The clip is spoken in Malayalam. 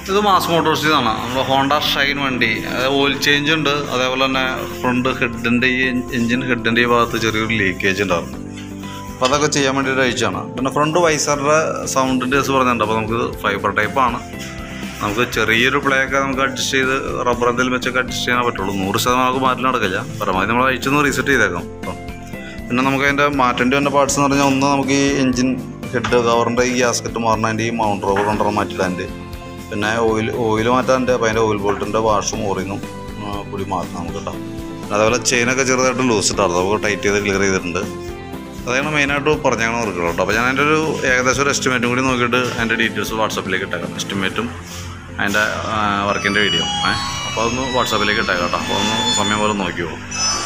ഇത് മാസ് മോട്ടോഴ്സിന്നാണ് നമ്മുടെ ഹോണ്ട ഷൈൻ വണ്ടി. ഓയിൽ ചേഞ്ച് ഉണ്ട്, അതേപോലെ തന്നെ ഫ്രണ്ട് ഹെഡിൻ്റെ ഈ എൻജിൻ ഹെഡിൻ്റെ ഈ ഭാഗത്ത് ചെറിയൊരു ലീക്കേജ് ഉണ്ടായിരുന്നു. അപ്പോൾ അതൊക്കെ ചെയ്യാൻ വേണ്ടിയിട്ട് അയച്ചാണ്. പിന്നെ ഫ്രണ്ട് വൈസറിൻ്റെ സൗണ്ടിൻ്റെ കേസ് പറഞ്ഞിട്ടുണ്ട്. അപ്പോൾ നമുക്ക് ഫൈബർ ടൈപ്പാണ്. നമുക്ക് ചെറിയൊരു പ്ലേ ഒക്കെ നമുക്ക് അഡ്ജസ്റ്റ് ചെയ്ത് റബ്ബർ എന്തെങ്കിലും വെച്ചൊക്കെ അഡ്ജസ്റ്റ് ചെയ്യാൻ പറ്റുള്ളൂ. 100% നമുക്ക് മാറ്റം നടക്കില്ല. പരമാവധി നമ്മൾ അയച്ചൊന്ന് റീസെറ്റ് ചെയ്തേക്കാം കേട്ടോ. പിന്നെ നമുക്ക് അതിൻ്റെ മാറ്റേണ്ടി വന്ന പാർട്സ് എന്ന് പറഞ്ഞാൽ ഒന്ന് നമുക്ക് ഈ എൻജിൻ ഹെഡ് കവറിൻ്റെ ഈ ഗ്യാസ്കറ്റ് മാറണതിൻ്റെ ഈ മൗണ്ട് റോബർ കൊണ്ടുവരാൻ മാറ്റിയിടാൻ്റെ, പിന്നെ ഓയിൽ മാറ്റാൻ്റെ, അപ്പോൾ അതിൻ്റെ ഓയിൽ ബോൾട്ടിൻ്റെ വാഷും ഓറിങ്ങും കൂടി മാറ്റണം നമുക്ക് കേട്ടോ. അതേപോലെ ചെയിനൊക്കെ ചെറുതായിട്ട് ലൂസ് ഇട്ടായിരുന്നു, അപ്പോൾ ടൈറ്റ് ചെയ്ത് ക്ലിയർ ചെയ്തിട്ടുണ്ട്. അതാണ് മെയിനായിട്ട് പറഞ്ഞാൽ ഓർക്കണം കേട്ടോ. അപ്പോൾ ഞാൻ അതിൻ്റെ ഒരു ഏകദേശം ഒരു എസ്റ്റിമേറ്റും കൂടി നോക്കിയിട്ട് അതിൻ്റെ ഡീറ്റെയിൽസ് വാട്സാപ്പിലേക്ക് ഇട്ടേക്കാം. എസ്റ്റിമേറ്റും അതിൻ്റെ വർക്കിൻ്റെ വീഡിയോ അപ്പോൾ അതൊന്ന് വാട്സാപ്പിലേക്ക് ഇട്ടേക്കാം കേട്ടോ. അപ്പോൾ ഒന്ന് സമയം പോലെ നോക്കിയോ.